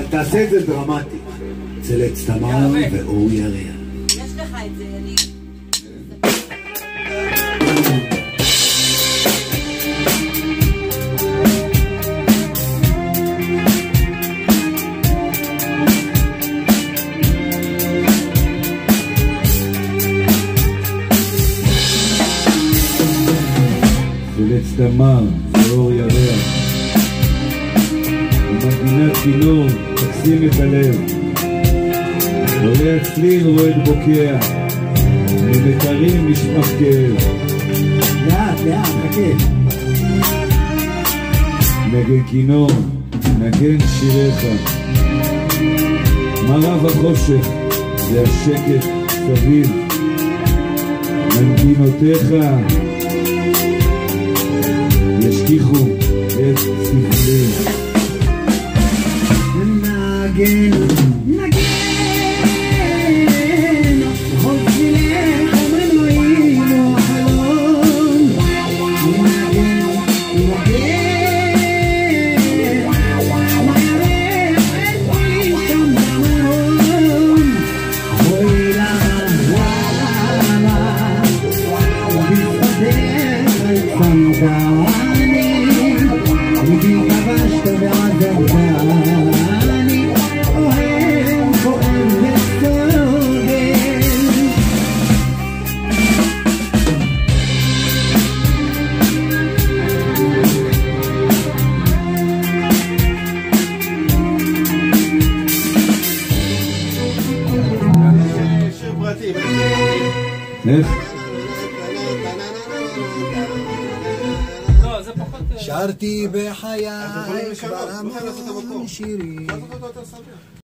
תעשה את זה דרמטי. צלץ תמר ואור ירח. יש לך את זה, אני... צלץ תמר ואור ירח, ומנגינת כינור תקסים את הלב, עולה הצליל רועד בוקע, ומתרים נשמח כאב. לאט, חכה. נגן כינור, נגן שיריך, מה רב החושך, זה השקט סביב, מנגינותיך ישכיחו את סבלי. נגן, חוב צילך ומנועים החלון. נגן, מה ירח את כולי שם דמון. אוי למה, ובזכותך צמדני, ובי כבשת ועזבתני, אוהב כואב וסוגל. שיר פרטי. איך? שרתי בחיי כבר המון שירים.